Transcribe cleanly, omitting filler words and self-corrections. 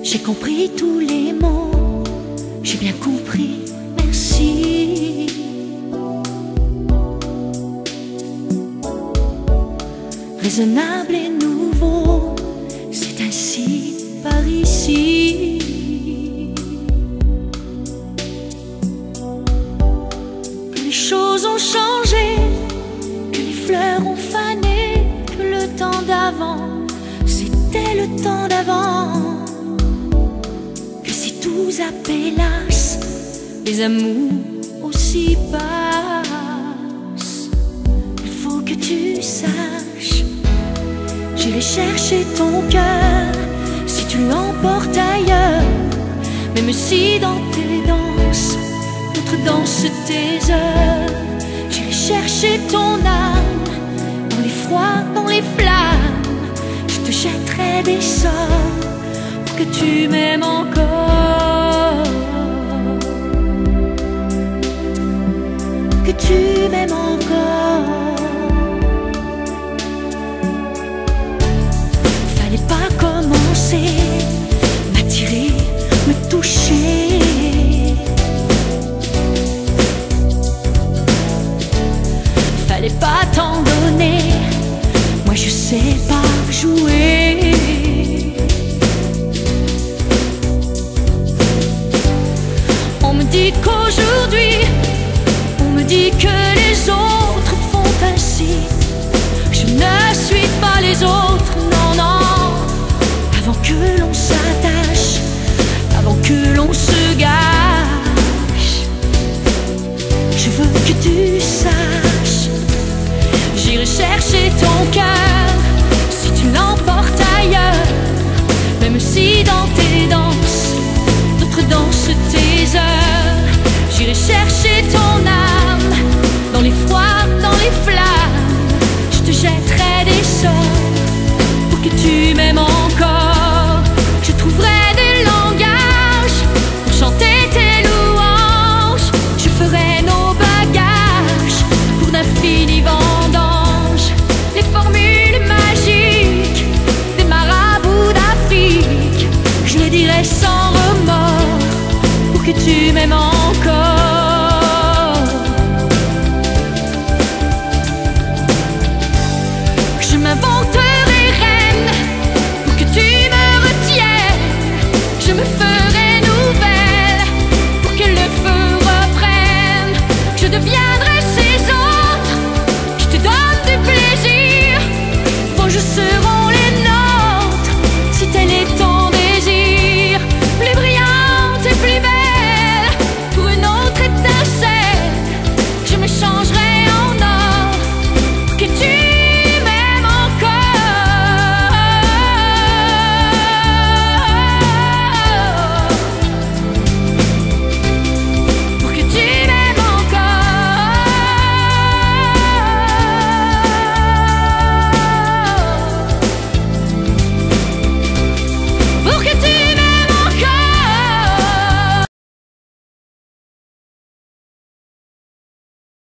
J'ai compris tous les mots, j'ai bien compris, merci. Raisonnable et nouveau, c'est ainsi par ici. Que les choses ont changé, que les fleurs ont fané, que le temps d'avant, c'était le temps d'avant. Que si tout appelasse, les amours aussi passent. Il faut que tu saches, j'irai chercher ton cœur si tu l'emportes ailleurs. Même si dans tes danses, d'autres dansent tes heures. J'irai chercher ton âme dans les froids, dans les flammes. Je te jetterai des sorts pour que tu m'aimes encore. Que tu m'aimes encore. Fallait pas commencer, m'attirer, me toucher. Fallait pas t'en donner, moi je sais pas jouer. On me dit qu'aujourd'hui, on me dit que les autres font ainsi. Je ne suis pas les autres, non, non. Avant que l'on s'attache, avant que l'on se gâche, je veux que tu saches, j'irai chercher ton cœur si tu l'emportes ailleurs. Même si dans tes danses, d'autres dansent tes heures. J'irai chercher